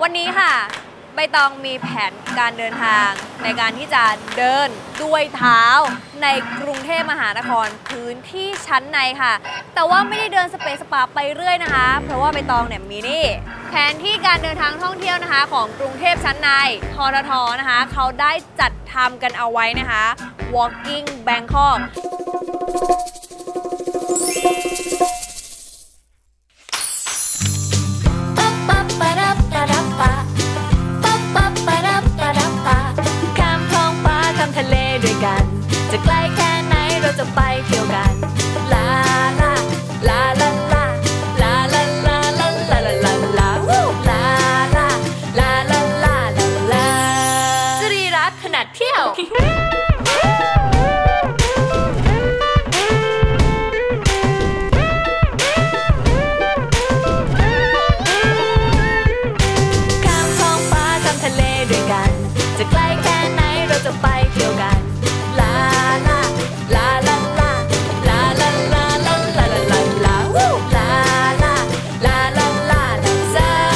วันนี้ค่ะใบตองมีแผนการเดินทางในการที่จะเดินด้วยเท้าในกรุงเทพมหานครพื้นที่ชั้นในค่ะแต่ว่าไม่ได้เดินสเปซสปาไปเรื่อยนะคะเพราะว่าใบตองเนี่ยมีนี่แผนที่การเดินทางท่องเที่ยวนะคะของกรุงเทพชั้นในททท.นะคะเขาได้จัดทำกันเอาไว้นะคะ Walking Bangkok จะไกลแค่ไหนเราจะไปเที่ยวกันลาลาลาลาลาลาลาลาลาลาลาลาลาวู้ลาลาลาลาลาลาลาสรีรักขนาดเที่ยวข้ามท้องฟ้าข้ามทะเลด้วยกันจะไกลแค่ไหนเราจะไปเที่ยวกันลาลาลาลาลาลาลาลาลาลาลาลาวู้ลาลาลาลาลาลาส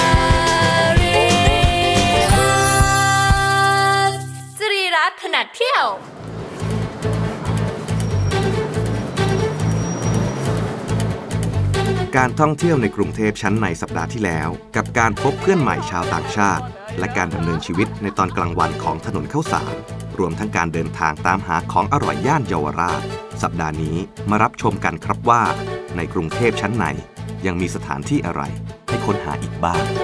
รีรักขนาดเที่ยวการท่องเที่ยวในกรุงเทพชั้นในสัปดาห์ที่แล้วกับการพบเพื่อนใหม่ชาวต่างชาติและการดำเนินชีวิตในตอนกลางวันของถนนข้าวสารรวมทั้งการเดินทางตามหาของอร่อยย่านเยาวราชสัปดาห์นี้มารับชมกันครับว่าในกรุงเทพชั้นในยังมีสถานที่อะไรให้ค้นหาอีกบ้าง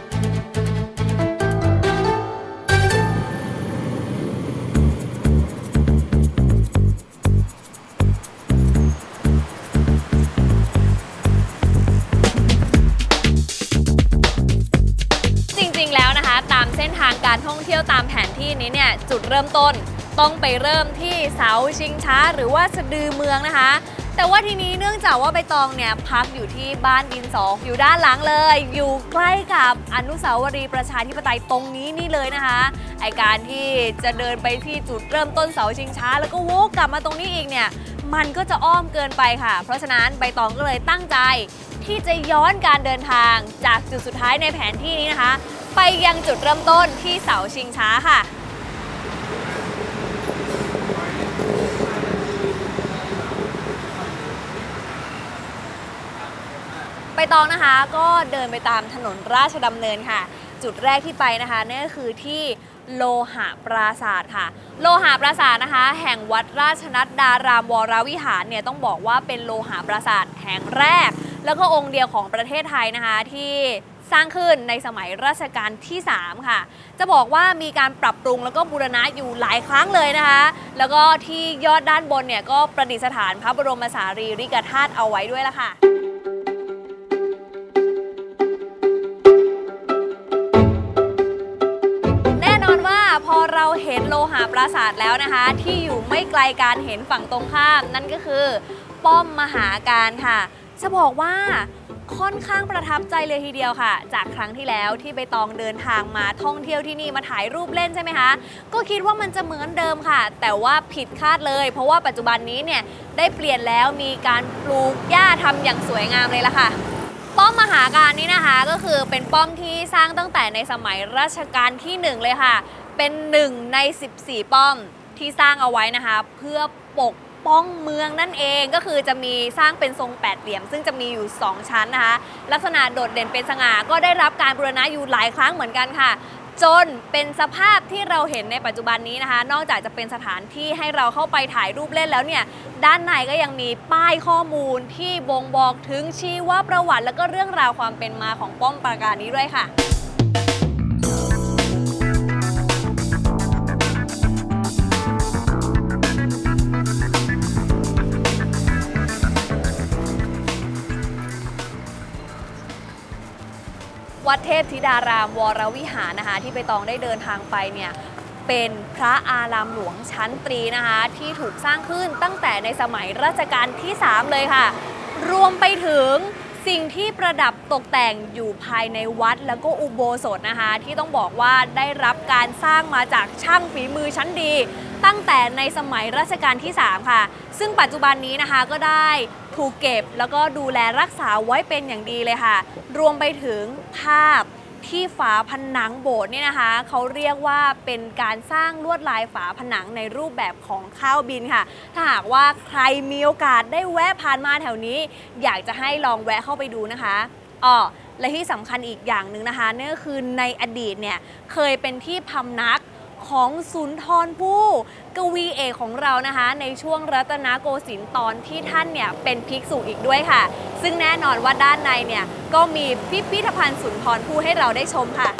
การท่องเที่ยวตามแผนที่นี้เนี่ยจุดเริ่มต้นต้องไปเริ่มที่เสาชิงช้าหรือว่าสะดือเมืองนะคะแต่ว่าทีนี้เนื่องจากว่าใบตองเนี่ยพักอยู่ที่บ้านดินสออยู่ด้านหลังเลยอยู่ใกล้กับอนุสาวรีย์ประชาธิปไตยตรงนี้นี่เลยนะคะไอการที่จะเดินไปที่จุดเริ่มต้นเสาชิงช้าแล้วก็วกกลับมาตรงนี้อีกเนี่ยมันก็จะอ้อมเกินไปค่ะเพราะฉะนั้นใบตองก็เลยตั้งใจที่จะย้อนการเดินทางจากจุดสุดท้ายในแผนที่นี้นะคะไปยังจุดเริ่มต้นที่เสาชิงช้าค่ะใบตองนะคะก็เดินไปตามถนนราชดำเนินค่ะจุดแรกที่ไปนะคะนั่นก็คือที่โลหะปราสาทค่ะโลหะปราสาทนะคะแห่งวัดราชนัดดารามวรวิหารเนี่ยต้องบอกว่าเป็นโลหะปราสาทแห่งแรกแล้วก็องค์เดียวของประเทศไทยนะคะที่สร้างขึ้นในสมัยรัชกาลที่3ค่ะจะบอกว่ามีการปรับปรุงแล้วก็บูรณะอยู่หลายครั้งเลยนะคะแล้วก็ที่ยอดด้านบนเนี่ยก็ประดิษฐานพระบรมสารีริกธาตุเอาไว้ด้วยล่ะค่ะแน่นอนว่าพอเราเห็นโลหะปราสาทแล้วนะคะที่อยู่ไม่ไกลการเห็นฝั่งตรงข้ามนั่นก็คือป้อมมหาการค่ะจะบอกว่าค่อนข้างประทับใจเลยทีเดียวค่ะจากครั้งที่แล้วที่ใบตองเดินทางมาท่องเที่ยวที่นี่มาถ่ายรูปเล่นใช่ไหมคะก็คิดว่ามันจะเหมือนเดิมค่ะแต่ว่าผิดคาดเลยเพราะว่าปัจจุบันนี้เนี่ยได้เปลี่ยนแล้วมีการปลูกหญ้าทำอย่างสวยงามเลยล่ะค่ะป้อมมหาการนี้นะคะก็คือเป็นป้อมที่สร้างตั้งแต่ในสมัยรัชกาลที่1เลยค่ะเป็น1ใน14ป้อมที่สร้างเอาไว้นะคะเพื่อปกป้องเมืองนั่นเองก็คือจะมีสร้างเป็นทรงแปดเหลี่ยมซึ่งจะมีอยู่2ชั้นนะคะลักษณะโดดเด่นเป็นสง่าก็ได้รับการบูรณะอยู่หลายครั้งเหมือนกันค่ะจนเป็นสภาพที่เราเห็นในปัจจุบันนี้นะคะนอกจากจะเป็นสถานที่ให้เราเข้าไปถ่ายรูปเล่นแล้วเนี่ยด้านในก็ยังมีป้ายข้อมูลที่บ่งบอกถึงชีวประวัติและก็เรื่องราวความเป็นมาของป้อมปราการนี้ด้วยค่ะวัดเทพธิดารามวรวิหารนะคะที่ใบตองได้เดินทางไปเนี่ยเป็นพระอารามหลวงชั้นตรีนะคะที่ถูกสร้างขึ้นตั้งแต่ในสมัยรัชกาลที่3เลยค่ะรวมไปถึงสิ่งที่ประดับตกแต่งอยู่ภายในวัดแล้วก็อุโบสถนะคะที่ต้องบอกว่าได้รับการสร้างมาจากช่างฝีมือชั้นดีตั้งแต่ในสมัยรัชกาลที่3ค่ะซึ่งปัจจุบันนี้นะคะก็ได้ถูกเก็บแล้วก็ดูแลรักษาไว้เป็นอย่างดีเลยค่ะรวมไปถึงภาพที่ฝาผนังโบสถ์นี่นะคะเขาเรียกว่าเป็นการสร้างลวดลายฝาผนังในรูปแบบของข้าวบินค่ะถ้าหากว่าใครมีโอกาสได้แวะผ่านมาแถวนี้อยากจะให้ลองแวะเข้าไปดูนะคะและที่สำคัญอีกอย่างหนึ่งนะคะนั่นก็คือในอดีตเนี่ยเคยเป็นที่พำนักของสุนทรภู่กวีเอกของเรานะคะในช่วงรัตนโกสินทร์ตอนที่ท่านเนี่ยเป็นภิกษุอีกด้วยค่ะซึ่งแน่นอนว่าด้านในเนี่ยก็มีพิพิธภัณฑ์สุนทรภู่ให้เราได้ชมค่ะ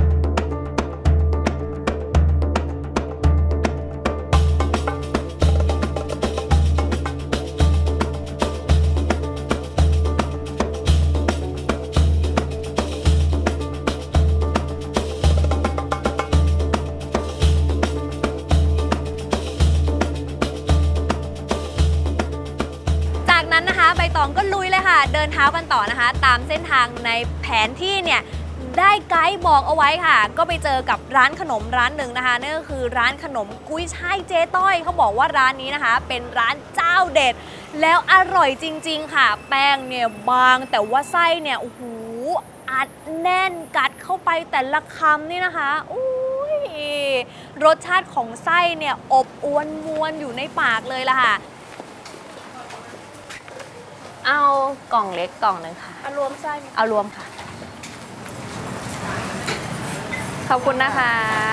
ใบตองก็ลุยเลยค่ะเดินเท้ากันต่อนะคะตามเส้นทางในแผนที่เนี่ยได้ไกด์บอกเอาไว้ค่ะก็ไปเจอกับร้านขนมร้านหนึ่งนะคะนั่นก็คือร้านขนมกุ้ยช่ายเจ๊ต้อยเขาบอกว่าร้านนี้นะคะเป็นร้านเจ้าเด็ดแล้วอร่อยจริงๆค่ะแป้งเนี่ยบางแต่ว่าไส้เนี่ยโอ้โหอัดแน่นกัดเข้าไปแต่ละคำนี่นะคะรสชาติของไส้เนี่ยอบอวนมวนอยู่ในปากเลยล่ะค่ะเอากล่องเล็กกล่องหนึ่งค่ะเอารวมไส้เอารวมค่ะขอบคุณนะคะ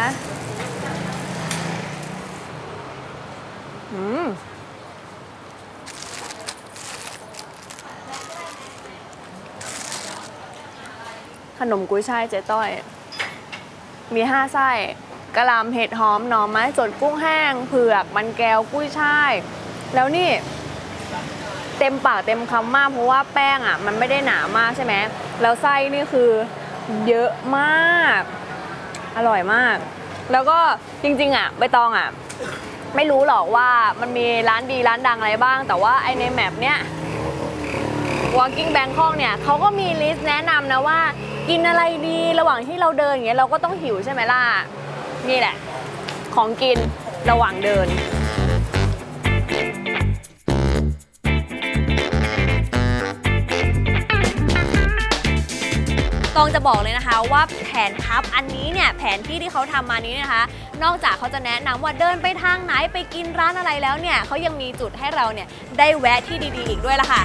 ขนมกุ้ยช่ายเจ๊ต้อยมี5ไส้กะหล่ำเห็ดหอมหน่อไม้สดกุ้งแห้งเผือกมันแก้วกุ้ยช่ายแล้วนี่เต็มปากเต็มคำมากเพราะว่าแป้งอ่ะมันไม่ได้หนามากใช่ไหมแล้วไส้นี่คือเยอะมากอร่อยมากแล้วก็จริงๆอ่ะใบตองอ่ะไม่รู้หรอกว่ามันมีร้านดีร้านดังอะไรบ้างแต่ว่าไอในแมปเนี้ย Walking Bangkok เนี่ยเขาก็มีลิสต์แนะนำนะว่ากินอะไรดีระหว่างที่เราเดินอย่างเงี้ยเราก็ต้องหิวใช่ไหมล่ะนี่แหละของกินระหว่างเดินตองจะบอกเลยนะคะว่าแผนพับอันนี้เนี่ยแผนที่เขาทำมานี้นะคะนอกจากเขาจะแนะนำว่าเดินไปทางไหนไปกินร้านอะไรแล้วเนี่ยเขายังมีจุดให้เราเนี่ยได้แวะที่ดีๆอีกด้วยล่ะค่ะ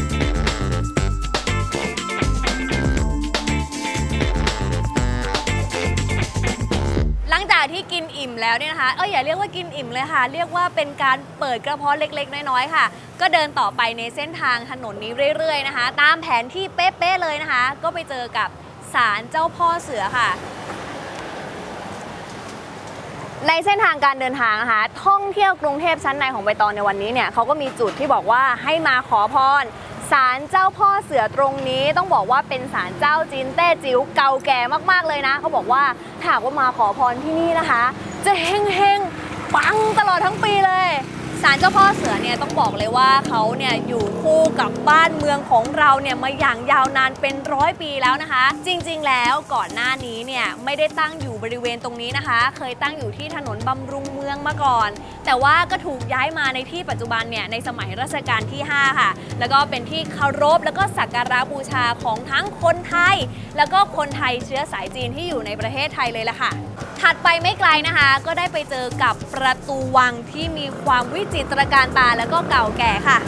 หลังจากที่กินอิ่มแล้วเนี่ยนะคะอย่าเรียกว่ากินอิ่มเลยค่ะเรียกว่าเป็นการเปิดกระเพาะเล็กๆน้อยๆค่ะก็เดินต่อไปในเส้นทางถนนนี้เรื่อยๆนะคะตามแผนที่เป๊ะๆเลยนะคะก็ไปเจอกับศาลเจ้าพ่อเสือค่ะในเส้นทางการเดินทางนะคะท่องเที่ยวกรุงเทพชั้นในของใบตองในวันนี้เนี่ยเขาก็มีจุดที่บอกว่าให้มาขอพรศาลเจ้าพ่อเสือตรงนี้ต้องบอกว่าเป็นศาลเจ้าจีนแต้จิ๋วเก่าแก่มากๆเลยนะเขาบอกว่าถ้าหากว่ามาขอพรที่นี่นะคะจะเฮงๆปังตลอดทั้งปีเลยศาลเจ้าพ่อเสือเนี่ยต้องบอกเลยว่าเขาเนี่ยอยู่คู่กับบ้านเมืองของเราเนี่ยมาอย่างยาวนานเป็น100 ปีแล้วนะคะจริงๆแล้วก่อนหน้านี้เนี่ยไม่ได้ตั้งอยู่บริเวณตรงนี้นะคะเคยตั้งอยู่ที่ถนนบำรุงเมืองมาก่อนแต่ว่าก็ถูกย้ายมาในที่ปัจจุบันเนี่ยในสมัยรัชกาลที่5ค่ะแล้วก็เป็นที่เคารพแล้วก็สักการะบูชาของทั้งคนไทยแล้วก็คนไทยเชื้อสายจีนที่อยู่ในประเทศไทยเลยล่ะค่ะถัดไปไม่ไกลนะคะก็ได้ไปเจอกับประตูวังที่มีความวิจิตรการตาแล้วก็เก่าแก่ค่ะ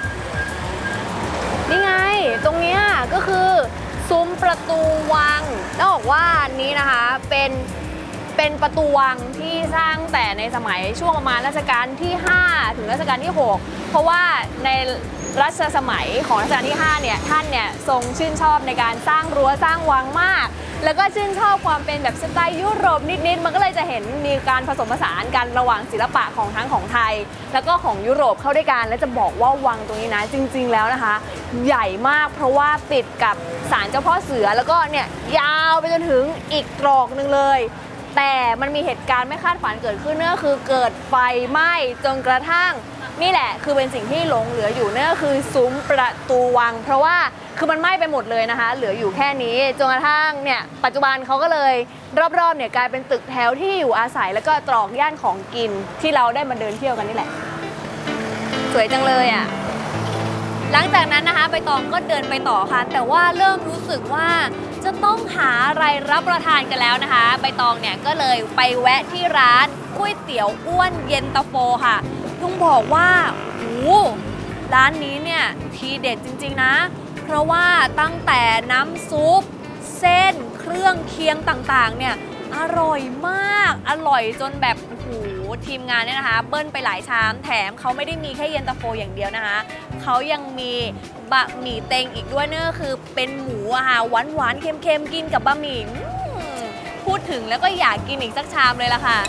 นี่ไงตรงนี้ก็คือซุ้มประตูวังต้องบอกว่านี้นะคะเป็นประตูวังที่สร้างแต่ในสมัยช่วงประมาณรัชกาลที่5ถึงรัชกาลที่6เพราะว่าในรัชสมัยของรัชกาลที่5เนี่ยท่านเนี่ยทรงชื่นชอบในการสร้างรั้วสร้างวังมากแล้วก็ชื่นชอบความเป็นแบบสไตล์ยุโรปนิดๆมันก็เลยจะเห็นมีการผสมผสานกันระหว่างศิลปะของทั้งของไทยแล้วก็ของยุโรปเข้าด้วยกันและจะบอกว่าวังตรงนี้นะจริงๆแล้วนะคะใหญ่มากเพราะว่าติดกับศาลเจ้าพ่อเสือแล้วก็เนี่ยยาวไปจนถึงอีกตรอกนึงเลยแต่มันมีเหตุการณ์ไม่คาดฝันเกิดขึ้นนั่นก็คือเกิดไฟไหม้จนกระทั่งนี่แหละคือเป็นสิ่งที่หลงเหลืออยู่นั่นก็คือซุ้มประตูวังเพราะว่าคือมันไหม้ไปหมดเลยนะคะเหลืออยู่แค่นี้จนกระทั่งเนี่ยปัจจุบันเขาก็เลยรอบๆเนี่ยกลายเป็นตึกแถวที่อยู่อาศัยแล้วก็ตรอกย่านของกินที่เราได้มาเดินเที่ยวกันนี่แหละสวยจังเลยอ่ะหลังจากนั้นนะคะใบตองก็เดินไปต่อค่ะแต่ว่าเริ่มรู้สึกว่าจะต้องหาอะไรรับประทานกันแล้วนะคะใบตองเนี่ยก็เลยไปแวะที่ร้านก๋วยเตี๋ยวอ้วนเย็นตาโฟค่ะต้องบอกว่าโอ้ร้านนี้เนี่ยทีเด็ดจริงๆนะเพราะว่าตั้งแต่น้ำซุปเส้นเครื่องเคียงต่างๆเนี่ยอร่อยมากอร่อยจนแบบโอ้โหทีมงานเนี่ยนะคะเบิ้ลไปหลายชามแถมเขาไม่ได้มีแค่เย็นตาโฟอย่างเดียวนะคะเขายังมีบะหมี่เต็งอีกด้วยเนี่ยคือเป็นหมูอะค่ะหวานๆเค็มๆกินกับบะหมี่พูดถึงแล้วก็อยากกินอีกสักชามเลยล่ะค่ะ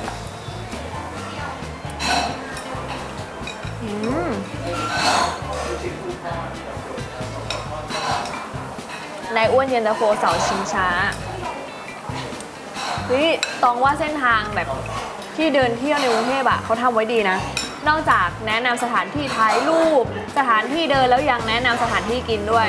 ในอ้วนเย็นตาโฟเสาชิงช้าตองว่าเส้นทางแบบที่เดินเที่ยวในกรุงเทพอะเขาทำไว้ดีนะนอกจากแนะนำสถานที่ถ่ายรูปสถานที่เดินแล้วยังแนะนำสถานที่กินด้วย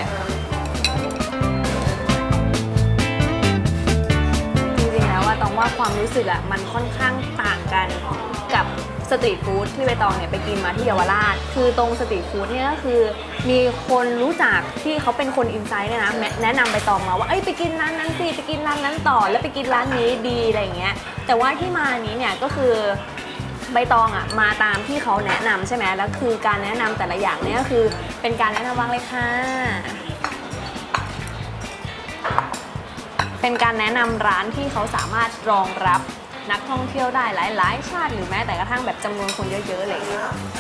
จริงๆแล้วว่าตองว่าความรู้สึกอะมันค่อนข้างต่างกันกับสตรีทฟู้ดที่ใบตองเนี่ยไปกินมาที่เยาวราชคือตรงสตรีทฟู้ดเนี่ยก็คือมีคนรู้จักที่เขาเป็นคนอินไซด์เนี่ยนะแนะนำใบตองมาว่าไปกินร้านนั้นสิไปกินร้านนั้นต่อแล้วไปกินร้านนี้ดีอะไรอย่างเงี้ยแต่ว่าที่มานี้เนี่ยก็คือใบตองอ่ะมาตามที่เขาแนะนำใช่ไหมแล้วคือการแนะนำแต่ละอย่างเนี่ยก็คือเป็นการแนะนำบ้างเลยค่ะเป็นการแนะนำร้านที่เขาสามารถรองรับนักท่องเที่ยวได้หลายๆชาติหรือแม้แต่กระทั่งแบบจำนวนคนเยอะๆอะไรอย่างเงี้ย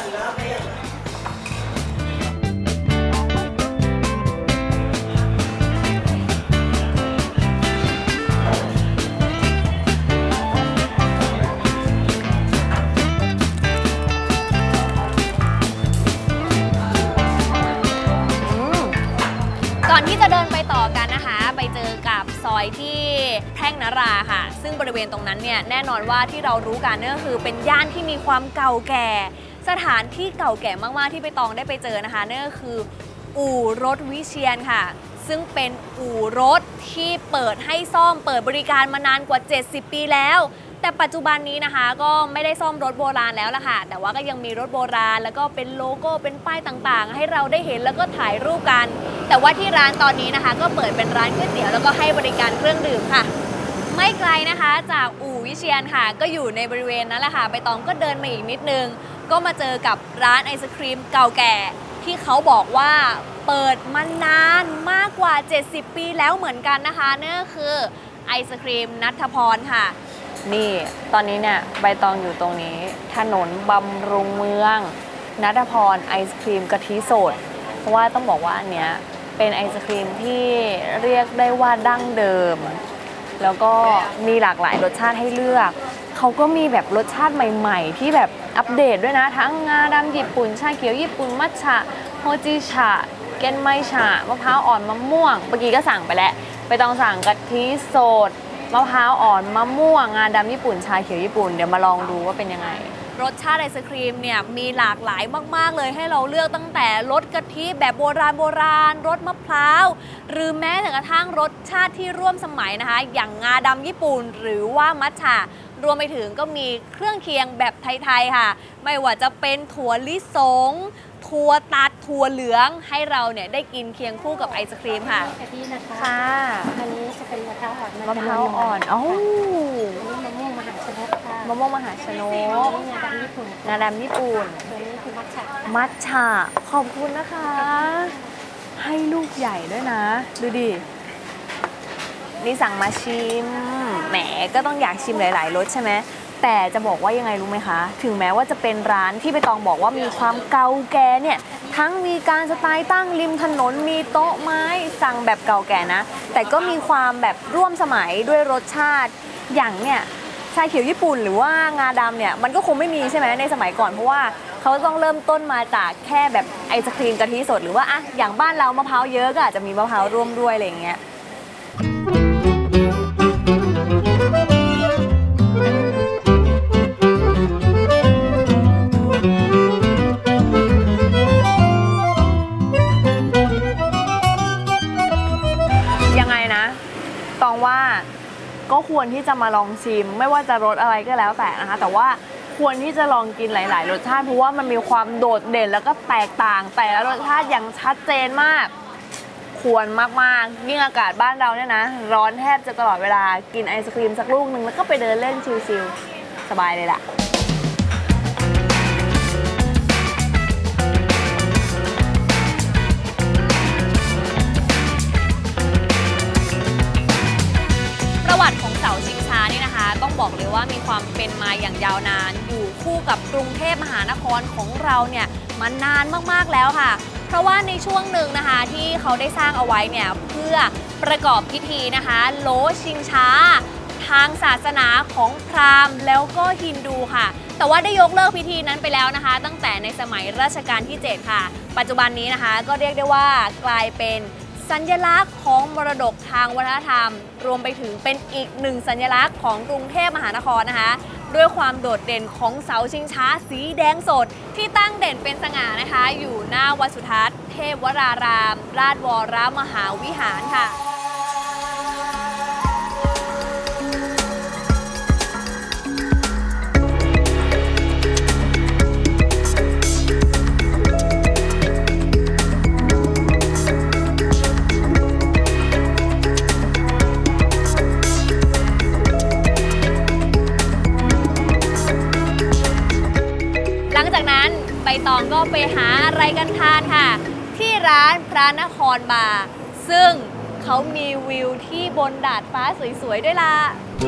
ก่อนที่จะเดินไปต่อกันนะคะไปเจอกับซอยที่แพร่งนราค่ะซึ่งบริเวณตรงนั้นเนี่ยแน่นอนว่าที่เรารู้กันก็คือเป็นย่านที่มีความเก่าแก่สถานที่เก่าแก่มากๆที่ไปตองได้ไปเจอนะคะนั่นก็คืออู่รถวิเชียรค่ะซึ่งเป็นอู่รถที่เปิดให้ซ่อมเปิดบริการมานานกว่า70 ปีแล้วแต่ปัจจุบันนี้นะคะก็ไม่ได้ซ่อมรถโบราณแล้วล่ะค่ะแต่ว่าก็ยังมีรถโบราณแล้วก็เป็นโลโก้เป็นป้ายต่างๆให้เราได้เห็นแล้วก็ถ่ายรูปกันแต่ว่าที่ร้านตอนนี้นะคะก็เปิดเป็นร้านก๋วยเตี๋ยวแล้วก็ให้บริการเครื่องดื่มค่ะไม่ไกลนะคะจากอู่วิเชียรค่ะก็อยู่ในบริเวณนั้นแหละค่ะใบตองก็เดินมาอีกนิดนึงก็มาเจอกับร้านไอศครีมเก่าแก่ที่เขาบอกว่าเปิดมานานมากกว่า70 ปีแล้วเหมือนกันนะคะนั่นก็คือไอศครีมณัฐพรค่ะนี่ตอนนี้เนี่ยใบตองอยู่ตรงนี้ถนนบำรุงเมืองณัฐพรไอศครีมกะทิสดเพราะว่าต้องบอกว่าอันเนี้ยเป็นไอศครีมที่เรียกได้ว่าดั้งเดิมแล้วก็มีหลากหลายรสชาติให้เลือกเขาก็มีแบบรสชาติใหม่ๆที่แบบอัปเดตด้วยนะทั้งงาดำญี่ปุ่นชาเขียวญี่ปุ่นมัทฉะโฮจิฉะเกนไมฉะมะพร้าวอ่อนมะม่วงเมื่อกี้ก็สั่งไปแล้วไปต้องสั่งกะทิสดมะพร้าวอ่อนมะม่วงงาดำญี่ปุ่นชาเขียวญี่ปุ่นเดี๋ยวมาลองดูว่าเป็นยังไงรสชาติไอศครีมเนี่ยมีหลากหลายมากๆเลยให้เราเลือกตั้งแต่รสกะทิแบบโบราณรสมะพร้าวหรือแม้แต่กระทั่งรสชาติที่ร่วมสมัยนะคะอย่างงาดำญี่ปุ่นหรือว่ามัทฉะรวมไปถึงก็มีเครื่องเคียงแบบไทยๆค่ะไม่ว่าจะเป็นถั่วลิสงถั่วตัดถั่วเหลืองให้เราเนี่ยได้กินเคียงคู่กับไอศครีมค่ะกะทินะคะค่ะอันนี้จะเป็นมะพร้าวอ่อนมะพร้าวอ่อนอ๋อมะม่วงมหาชนกค่ะมะม่วงมหาชนกงาดำญี่ปุ่นงาดำญี่ปุ่นตัวนี้คือมัทฉะมัทฉะขอบคุณนะคะให้ลูกใหญ่ด้วยนะดูดินี่สั่งมาชิมแหมก็ต้องอยากชิมหลายๆรสใช่ไหมแต่จะบอกว่ายังไงรู้ไหมคะถึงแม้ว่าจะเป็นร้านที่ใบตองบอกว่ามีความเก่าแก่เนี่ยทั้งมีการสไตล์ตั้งริมถนนมีโต๊ะไม้สั่งแบบเก่าแก่นะแต่ก็มีความแบบร่วมสมัยด้วยรสชาติอย่างเนี่ยชาเขียวญี่ปุ่นหรือว่างาดำเนี่ยมันก็คงไม่มีใช่ไหมในสมัยก่อนเพราะว่าเขาต้องเริ่มต้นมาจากแค่แบบไอศครีมกะทิสดหรือว่าอะอย่างบ้านเรามะพร้าวเยอะก็อาจจะมีมะพร้าวร่วมด้วยอะไรอย่างเงี้ยตองว่าก็ควรที่จะมาลองชิมไม่ว่าจะรสอะไรก็แล้วแต่นะคะแต่ว่าควรที่จะลองกินหลายๆรสชาติเพราะว่ามันมีความโดดเด่นแล้วก็แตกต่างแต่ละรสชาติอย่างชัดเจนมากคควรมากๆยิ่งอากาศบ้านเราเนี่ยนะร้อนแทบจะตลอดเวลากินไอศครีมสักลูกหนึ่งแล้วก็ไปเดินเล่นชิลๆสบายเลยล่ะประวัติของเสาชิงช้านี่นะคะต้องบอกเลยว่ามีความเป็นมาอย่างยาวนานอยู่คู่กับกรุงเทพมหานครของเราเนี่ยมานานมากๆแล้วค่ะเพราะว่าในช่วงหนึ่งนะคะที่เขาได้สร้างเอาไว้เนี่ยเพื่อประกอบพิธีนะคะโลชิงช้าทางศาสนาของพราหมณ์แล้วก็ฮินดูค่ะแต่ว่าได้ยกเลิกพิธีนั้นไปแล้วนะคะตั้งแต่ในสมัยรัชกาลที่ 7 ค่ะปัจจุบันนี้นะคะก็เรียกได้ว่ากลายเป็นสัญลักษณ์ของมรดกทางวัฒนธรรมรวมไปถึงเป็นอีกหนึ่งสัญลักษณ์ของกรุงเทพมหานครนะคะด้วยความโดดเด่นของเสาชิงช้าสีแดงสดที่ตั้งเด่นเป็นสง่านะคะอยู่หน้าวัดสุทัศน์เทพวราราม ราชวรมหาวิหารค่ะหลังจากนั้นใบตองก็ไปหาอะไรกันทานค่ะที่ร้านพระนครบาร์ซึ่งเขามีวิวที่บนดาดฟ้าสวยๆด้วยล่ะ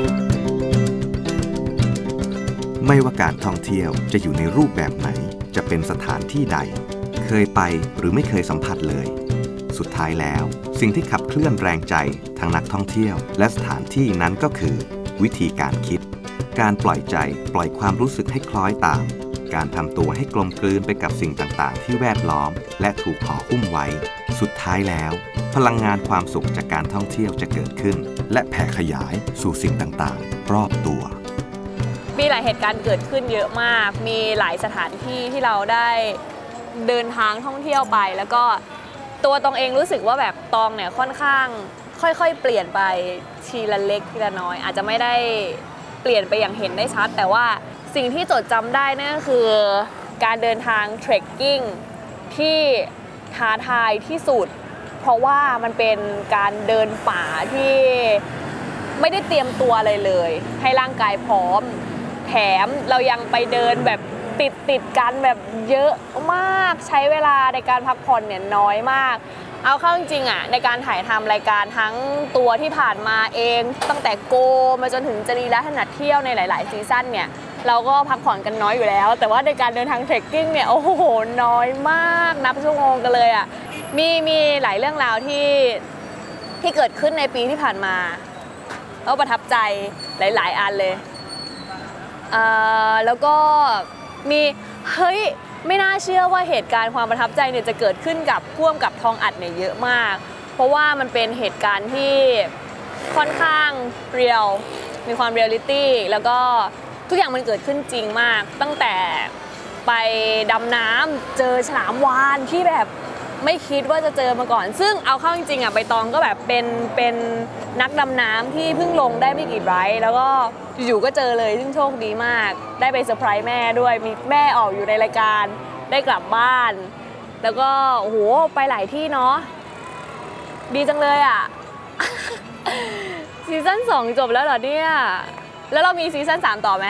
ไม่ว่าการท่องเที่ยวจะอยู่ในรูปแบบไหนจะเป็นสถานที่ใดเคยไปหรือไม่เคยสัมผัสเลยสุดท้ายแล้วสิ่งที่ขับเคลื่อนแรงใจทั้งนักท่องเที่ยวและสถานที่นั้นก็คือวิธีการคิดการปล่อยใจปล่อยความรู้สึกให้คล้อยตามการทำตัวให้กลมกลืนไปกับสิ่งต่างๆที่แวดล้อมและถูกห่อหุ้มไว้สุดท้ายแล้วพลังงานความสุขจากการท่องเที่ยวจะเกิดขึ้นและแผ่ขยายสู่สิ่งต่างๆรอบตัวมีหลายเหตุการณ์เกิดขึ้นเยอะมากมีหลายสถานที่ที่เราได้เดินทางท่องเที่ยวไปแล้วก็ตัวตองเองรู้สึกว่าแบบตองเนี่ยค่อนข้างค่อยๆเปลี่ยนไปทีละเล็กทีละน้อยอาจจะไม่ได้เปลี่ยนไปอย่างเห็นได้ชัดแต่ว่าสิ่งที่จดจำได้นั่นก็คือการเดินทางเทรคกิ้งที่ท้าทายที่สุดเพราะว่ามันเป็นการเดินป่าที่ไม่ได้เตรียมตัวอะไรเลยให้ร่างกายพร้อมแถมเรายังไปเดินแบบติดกันแบบเยอะมากใช้เวลาในการพักผ่อนเนี่ยน้อยมากเอาเข้าจริงๆอ่ะในการถ่ายทำรายการทั้งตัวที่ผ่านมาเองตั้งแต่โกมาจนถึงจรีและถนัดเที่ยวในหลายๆซีซั่นเนี่ยเราก็พักผ่อนกันน้อยอยู่แล้วแต่ว่าในการเดินทางเทรคกิ้งเนี่ยโอ้โหน้อยมากนับชั่วโมงกันเลยอ่ะมีหลายเรื่องราวที่เกิดขึ้นในปีที่ผ่านมาแล้วประทับใจหลายๆอันเลยแล้วก็มีเฮ้ยไม่น่าเชื่อว่าเหตุการณ์ความประทับใจเนี่ยจะเกิดขึ้นกับพ่วงกับทองอัดเนี่ยเยอะมากเพราะว่ามันเป็นเหตุการณ์ที่ค่อนข้างเรียลมีความเรียลลิตี้แล้วก็ทุกอย่างมันเกิดขึ้นจริงมากตั้งแต่ไปดำน้ำเจอฉลามวาฬที่แบบไม่คิดว่าจะเจอมาก่อนซึ่งเอาเข้าจริงๆอ่ะใบตองก็แบบเป็นนักดำน้ำที่เพิ่งลงได้ไม่กี่ไบร์แล้วก็อยู่ๆก็เจอเลยซึ่งโชคดีมากได้ไปเซอร์ไพรส์แม่ด้วยมีแม่ออกอยู่ในรายการได้กลับบ้านแล้วก็โอ้โหไปหลายที่เนาะดีจังเลยอ่ะ ซีซั่น2จบแล้วเหรอเนี่ยแล้วเรามีซีซั่น3ต่อไหม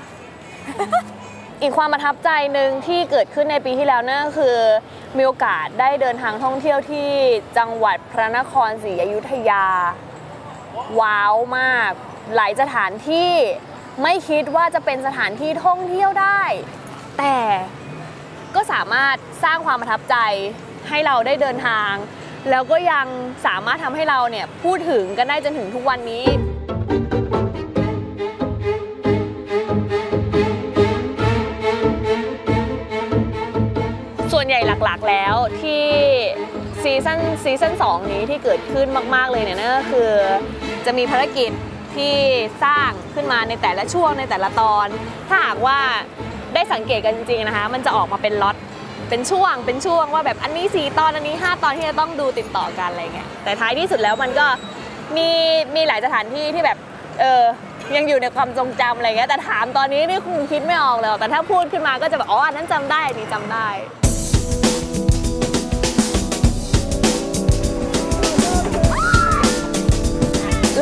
อีกความประทับใจหนึ่งที่เกิดขึ้นในปีที่แล้วนั่นก็คือมีโอกาสได้เดินทางท่องเที่ยวที่จังหวัดพระนครศรีอยุธยาว้าวมากหลายสถานที่ไม่คิดว่าจะเป็นสถานที่ท่องเที่ยวได้แต่ก็สามารถสร้างความประทับใจให้เราได้เดินทางแล้วก็ยังสามารถทำให้เราเนี่ยพูดถึงกันได้จนถึงทุกวันนี้ส่วนใหญ่หลักๆแล้วที่ซีซั่น2นี้ที่เกิดขึ้นมากๆเลยเนี่ยนั่นก็คือจะมีภารกิจที่สร้างขึ้นมาในแต่ละช่วงในแต่ละตอนถ้าหากว่าได้สังเกตกันจริงๆนะคะมันจะออกมาเป็นล็อตเป็นช่วงว่าแบบอันนี้4ตอนอันนี้5ตอนที่จะต้องดูติดต่อกันอะไรเงี้ยแต่ท้ายที่สุดแล้วมันก็มีหลายสถานที่ที่แบบยังอยู่ในความทรงจำอะไรเงี้ยแต่ถามตอนนี้นี่คงคิดไม่ออกเลยแต่ถ้าพูดขึ้นมาก็จะแบบอ๋ออันนั้นจำได้อันนี้จำได้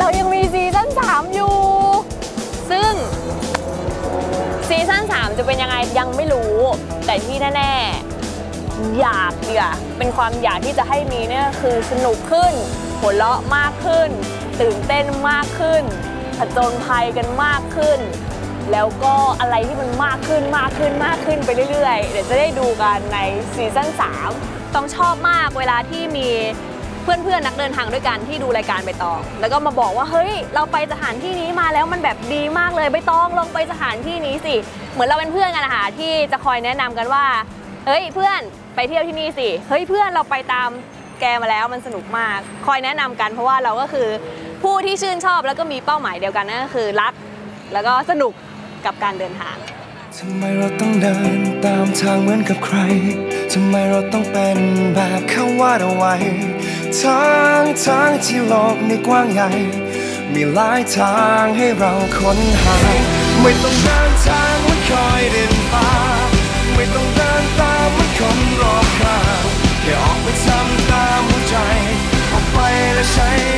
เรายังมีซีซั่น3อยู่ซึ่งซีซั่น3จะเป็นยังไงยังไม่รู้แต่ที่แน่ๆอยากเป็นความอยากที่จะให้มีเนี่ยคือสนุกขึ้นหัวเราะมากขึ้นตื่นเต้นมากขึ้นผจญภัยกันมากขึ้นแล้วก็อะไรที่มันมากขึ้นไปเรื่อยๆเดี๋ยวจะได้ดูกันในซีซั่น3ต้องชอบมากเวลาที่มีเพื่อนๆนักเดินทางด้วยกันที่ดูรายการใบตองแล้วก็มาบอกว่าเฮ้ยเราไปสถานที่นี้มาแล้วมันแบบดีมากเลยใบตองลองไปสถานที่นี้สิเหมือนเราเป็นเพื่อนกันนะคะที่จะคอยแนะนำกันว่าเฮ้ยเพื่อนไปเที่ยวที่นี่สิเฮ้ยเพื่อนเราไปตามแกมาแล้วมันสนุกมากคอยแนะนำกันเพราะว่าเราก็คือผู้ที่ชื่นชอบแล้วก็มีเป้าหมายเดียวกันนั่นก็คือรักแล้วก็สนุกกับการเดินทางทำไมเราต้องเดินตามทางเหมือนกับใครทำไมเราต้องเป็นแบบเขาวาดเอาไว้ทั้งที่โลกนี้กว้างใหญ่มีหลายทางให้เราค้นหาไม่ต้องเดินทางเหมือนคอยเดินป่าไม่ต้องเดินตามเหมือนคนรอบข้างแค่ออกไปทำตามหัวใจออกไปและใช้